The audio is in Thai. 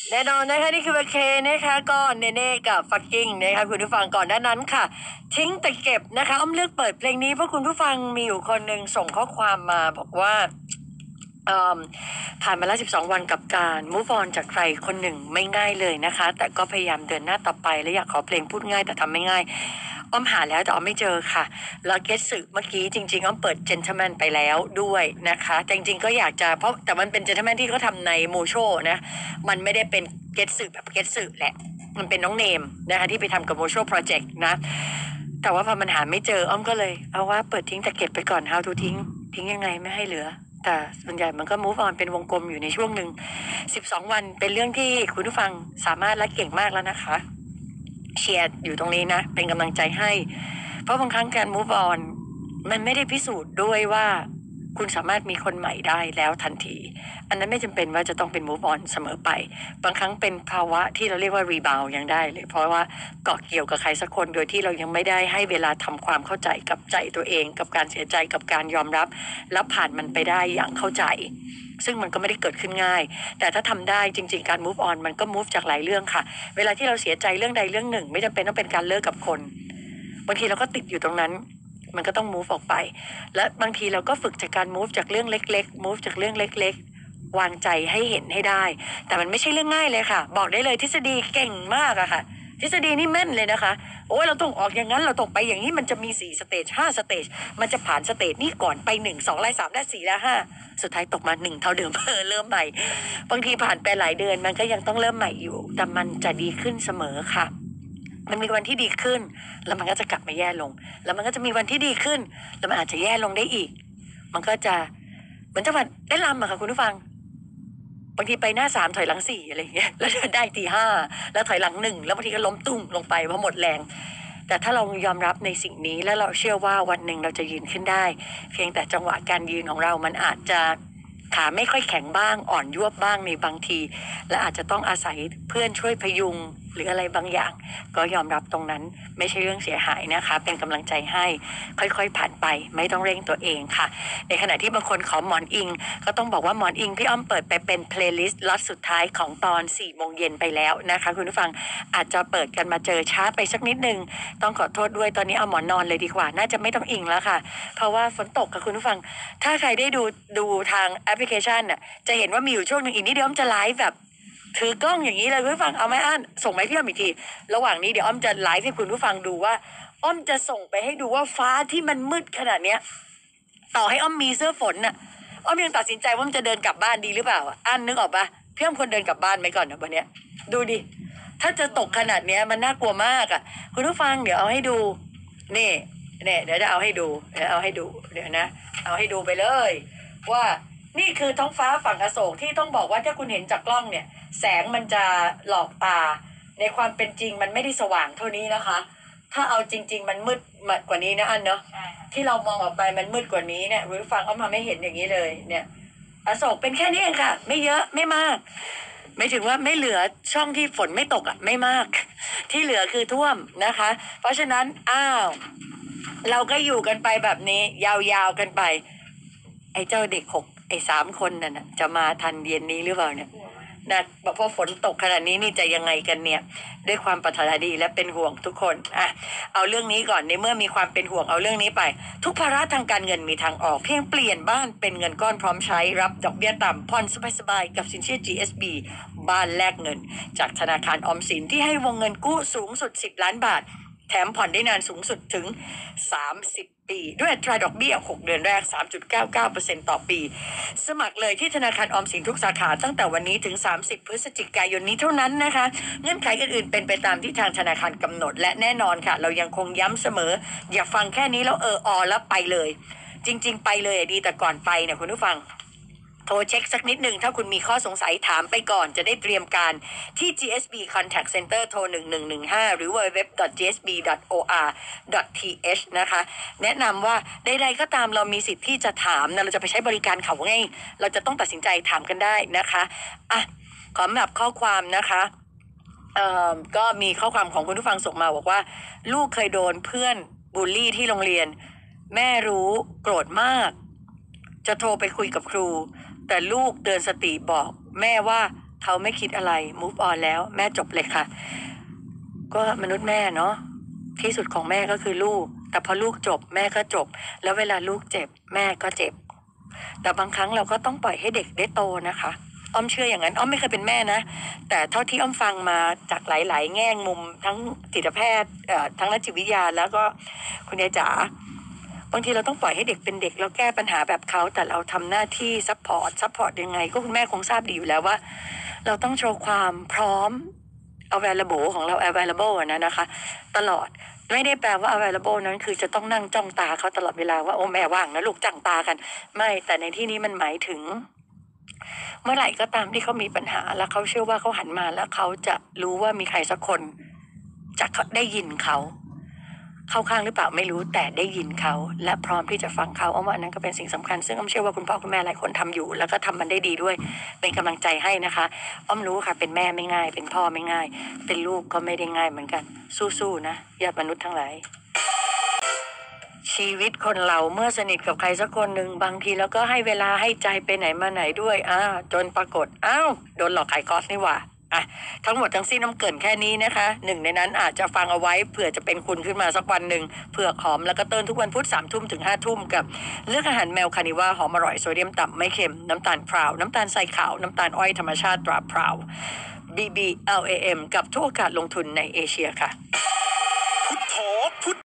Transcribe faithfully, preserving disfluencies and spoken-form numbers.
แน่นอนนะคะนี่คือโอเคนะคะก็เนเน่กับฟักกิ้งนะคะคุณผู้ฟังก่อนหน้านั้นค่ะทิ้งแต่เก็บนะคะอ้อมเลือกเปิดเพลงนี้เพราะคุณผู้ฟังมีอยู่คนหนึ่งส่งข้อความมาบอกว่าผ่านมาแล้วสิบสองวันกับการ move on จากใครคนหนึ่งไม่ง่ายเลยนะคะแต่ก็พยายามเดินหน้าต่อไปและอยากขอเพลงพูดง่ายแต่ทำไม่ง่ายอ้อมหาแล้วแต่อ้อมไม่เจอค่ะแล้วเกสสึเมื่อกี้จริงๆอ้อมเปิด Gentleman ไปแล้วด้วยนะคะแต่จริงๆก็อยากจะเพราะแต่มันเป็น Gentleman ที่เขาทำในโมโชนะมันไม่ได้เป็นเกสสึแบบเกสสึแหละมันเป็นน้องเนมนะคะที่ไปทำกับโมโชโปรเจกต์นะแต่ว่าพอมันหาไม่เจออ้อมก็เลยเอาว่าเปิดทิ้งแต่เก็บไปก่อน how to ทิ้งทิ้งยังไงไม่ให้เหลือแต่ส่วนใหญ่มันก็ move on เป็นวงกลมอยู่ในช่วงหนึ่งสิบสองวันเป็นเรื่องที่คุณผู้ฟังสามารถและเก่งมากแล้วนะคะเชียร์อยู่ตรงนี้นะเป็นกำลังใจให้เพราะบางครั้งการ move on มันไม่ได้พิสูจน์ด้วยว่าคุณสามารถมีคนใหม่ได้แล้วทันทีอันนั้นไม่จำเป็นว่าจะต้องเป็น move on เสมอไปบางครั้งเป็นภาวะที่เราเรียกว่า rebound ยังได้เลยเพราะว่าเกาะเกี่ยวกับใครสักคนโดยที่เรายังไม่ได้ให้เวลาทำความเข้าใจกับใจตัวเองกับการเสียใจกับการยอมรับแล้วผ่านมันไปได้อย่างเข้าใจซึ่งมันก็ไม่ได้เกิดขึ้นง่ายแต่ถ้าทำได้จริงๆการ move on มันก็ move จากหลายเรื่องค่ะเวลาที่เราเสียใจเรื่องใดเรื่องหนึ่งไม่จำเป็นต้องเป็นการเลิกกับคนบางทีเราก็ติดอยู่ตรงนั้นมันก็ต้อง move ออกไปและบางทีเราก็ฝึกจากการ move จากเรื่องเล็กๆ move จากเรื่องเล็กๆวางใจให้เห็นให้ได้แต่มันไม่ใช่เรื่องง่ายเลยค่ะบอกได้เลยทฤษฎีเก่งมากอะค่ะทฤษฎีนี่แม่นเลยนะคะโอ้ยเราต้องออกอย่างนั้นเราต้องไปอย่างนี้มันจะมีสี่สเตจห้าสเตจมันจะผ่านสเตจนี้ก่อนไปหนึ่งสองไล่สามไล่สี่ไล่ห้าสุดท้ายตกมาหนึ่งเท่าเดิมเออเริ่มใหม่บางทีผ่านไปหลายเดือนมันก็ยังต้องเริ่มใหม่อยู่แต่มันจะดีขึ้นเสมอค่ะมันมีวันที่ดีขึ้นแล้วมันก็จะกลับมาแย่ลงแล้วมันก็จะมีวันที่ดีขึ้นแล้วมันอาจจะแย่ลงได้อีกมันก็จะเหมือนจังหวะได้ลำอะค่ะคุณผู้ฟังบางทีไปหน้าสามถอยหลังสี่อะไรอย่างเงี้ยแล้วได้ทีห้าแล้วถอยหลังหนึ่งแล้วบางทีก็ล้มตุ้มลงไปเพราะหมดแรงแต่ถ้าเรายอมรับในสิ่งนี้แล้วเราเชื่อว่าวันหนึ่งเราจะยืนขึ้นได้เพียงแต่จังหวะการยืนของเรามันอาจจะขาไม่ค่อยแข็งบ้างอ่อนยวบบ้างในบางทีและอาจจะต้องอาศัยเพื่อนช่วยพยุงหรืออะไรบางอย่างก็ยอมรับตรงนั้นไม่ใช่เรื่องเสียหายนะคะเป็นกำลังใจให้ค่อยๆผ่านไปไม่ต้องเร่งตัวเองค่ะในขณะที่บางคนขอหมอนอิงก็ต้องบอกว่าหมอนอิงพี่อ้อมเปิดไปเป็นเพลย์ลิสต์ล็อตสุดท้ายของตอนสี่โมงเย็นไปแล้วนะคะคุณผู้ฟังอาจจะเปิดกันมาเจอช้าไปสักนิดนึงต้องขอโทษด้วยตอนนี้เอาหมอนนอนเลยดีกว่าน่าจะไม่ต้องอิงแล้วค่ะเพราะว่าฝนตกค่ะคุณผู้ฟังถ้าใครได้ดูดูทางแอปพลิเคชันน่ะจะเห็นว่ามีอยู่ช่วงหนึ่งอีกนิดเดียวอ้อมจะไลฟ์แบบถือกล้องอย่างนี้เลยคุณผู้ฟังเอาไหมอันส่งไหมพี่อ้อมอีกทีระหว่างนี้เดี๋ยวอ้อมจะไลฟ์ให้คุณผู้ฟังดูว่าอ้อมจะส่งไปให้ดูว่าฟ้าที่มันมืดขนาดเนี้ยต่อให้อ้อมมีเสื้อฝนน่ะอ้อมยังตัดสินใจว่ามันจะเดินกลับบ้านดีหรือเปล่าอันนึกออกปะพี่อ้อมควรเดินกลับบ้านไหมก่อนนะวันเนี้ยดูดิถ้าจะตกขนาดเนี้ยมันน่ากลัวมากอ่ะคุณผู้ฟังเดี๋ยวเอาให้ดูนี่เนี่ยเดี๋ยวจะเอาให้ดูเดี๋ยวเอาให้ดูเดี๋ยวนะเอาให้ดูไปเลยว่านี่คือท้องฟ้าฝั่งอโศกที่ต้องบอกว่าถ้าคุณเห็นจากกล้องเนี่ยแสงมันจะหลอกตาในความเป็นจริงมันไม่ได้สว่างเท่านี้นะคะถ้าเอาจริงๆมันมืดกว่านี้นะอันเนาะที่เรามองออกไปมันมืดกว่านี้เนี่ยรู้ฟังเอามาไม่เห็นอย่างนี้เลยเนี่ยอโศกเป็นแค่นี้เองค่ะไม่เยอะไม่มากไม่ถึงว่าไม่เหลือช่องที่ฝนไม่ตกอ่ะไม่มากที่เหลือคือท่วมนะคะเพราะฉะนั้นอ้าวเราก็อยู่กันไปแบบนี้ยาวๆกันไปไอ้เจ้าเด็กหกไอ้สามคนนั่นน่ะจะมาทันเย็นนี้หรือเปล่าเนี่ยนะพอฝนตกขนาดนี้นี่จะยังไงกันเนี่ยด้วยความปรารถนาดีและเป็นห่วงทุกคนอ่ะเอาเรื่องนี้ก่อนในเมื่อมีความเป็นห่วงเอาเรื่องนี้ไปทุกภาระทางการเงินมีทางออกเพียงเปลี่ยนบ้านเป็นเงินก้อนพร้อมใช้รับดอกเบี้ยต่ำผ่อนสบายๆกับสินเชื่อ จี เอส บี บ้านแลกเงินจากธนาคารออมสินที่ให้วงเงินกู้สูงสุดสิบล้านบาทแถมผ่อนได้นานสูงสุดถึงสามสิบปีด้วยอัตราดอกเบี้ยหกเดือนแรก สามจุดเก้าเก้าเปอร์เซ็นต์ ต่อปีสมัครเลยที่ธนาคารออมสินทุกสาขาตั้งแต่วันนี้ถึงสามสิบพฤศจิกายนนี้เท่านั้นนะคะเงื่อนไขอื่นๆเป็นไปตามที่ทางธนาคารกำหนดและแน่นอนค่ะเรายังคงย้ำเสมออย่าฟังแค่นี้แล้วเอออแล้วไปเลยจริงๆไปเลยดีแต่ก่อนไปเนี่ยคุณผู้ฟังโทรเช็คสักนิดหนึ่งถ้าคุณมีข้อสงสัยถามไปก่อนจะได้เตรียมการที่ จี เอส บี Contact Center โทรหนึ่งหนึ่งหนึ่งห้าหรือ ดับเบิลยู ดับเบิลยู ดับเบิลยู ดอท จี เอส บี ดอท โอ อาร์ ดอท ที เอช นะคะแนะนำว่าใดๆก็ตามเรามีสิทธิ์ที่จะถามนะเราจะไปใช้บริการเขาไงเราจะต้องตัดสินใจถามกันได้นะคะอ่ะขอแบบข้อความนะคะเอ่อก็มีข้อความของคุณผู้ฟังส่งมาบอกว่าลูกเคยโดนเพื่อนบูลลี่ที่โรงเรียนแม่รู้โกรธมากจะโทรไปคุยกับครูแต่ลูกเตือนสติบอกแม่ว่าเขาไม่คิดอะไร move on แล้วแม่จบเลยค่ะก็มนุษย์แม่เนาะที่สุดของแม่ก็คือลูกแต่พอลูกจบแม่ก็จบแล้วเวลาลูกเจ็บแม่ก็เจ็บแต่บางครั้งเราก็ต้องปล่อยให้เด็กได้โตนะคะอ้อมเชื่ออย่างนั้นอ้อมไม่เคยเป็นแม่นะแต่เท่าที่อ้อมฟังมาจากหลายๆแง่มุมทั้งจิตแพทย์เอ่อทั้งนักจิตวิทยาแล้วก็คุณยายจ๋าบางทีเราต้องปล่อยให้เด็กเป็นเด็กแล้วแก้ปัญหาแบบเขาแต่เราทำหน้าที่ซัพพอร์ตซัพพอร์ตยังไงก็คุณแม่คงทราบดีอยู่แล้วว่าเราต้องโชว์ความพร้อม available ของเรา available นะนะคะตลอดไม่ได้แปลว่า available นั้นคือจะต้องนั่งจ้องตาเขาตลอดเวลาว่าโอ้แม่ว่างนะลูกจ้องตากันไม่แต่ในที่นี้มันหมายถึงเมื่อไหร่ก็ตามที่เขามีปัญหาแล้วเขาเชื่อว่าเขาหันมาแล้วเขาจะรู้ว่ามีใครสักคนจะได้ยินเขาเข้าข้างหรือเปล่าไม่รู้แต่ได้ยินเขาและพร้อมที่จะฟังเขาอ้อมว่านั้นก็เป็นสิ่งสำคัญซึ่งอ้อมเชื่อว่าคุณพ่อคุณแม่หลายคนทำอยู่แล้วก็ทำมันได้ดีด้วยเป็นกำลังใจให้นะคะอ้อมรู้ค่ะเป็นแม่ไม่ง่ายเป็นพ่อไม่ง่ายเป็นลูกก็ไม่ได้ง่ายเหมือนกันสู้ๆนะญาติมนุษย์ทั้งหลายชีวิตคนเราเมื่อสนิทกับใครสักคนหนึ่งบางทีแล้วก็ให้เวลาให้ใจไปไหนมาไหนด้วยอ้าวจนปรากฏอ้าวโดนหลอกขายคอร์สนี่หว่าอ่ะทั้งหมดทั้งสิ้นน้ำเกินแค่นี้นะคะหนึ่งในนั้นอาจจะฟังเอาไว้เผื่อจะเป็นคุณขึ้นมาสักวันหนึ่งเผือกหอมแล้วก็เตินทุกวันพุธสามทุ่มถึงห้าทุ่มกับเลือกอาหารแมวคานิว่าหอมอร่อยโซเดียมต่ำไม่เค็มน้ำตาลพราวน้ำตาลทรายขาวน้ำตาลอ้อยธรรมชาติตราพราว บี บี แอล เอ เอ็ม กับทุกโอกาสลงทุนในเอเชียค่ะ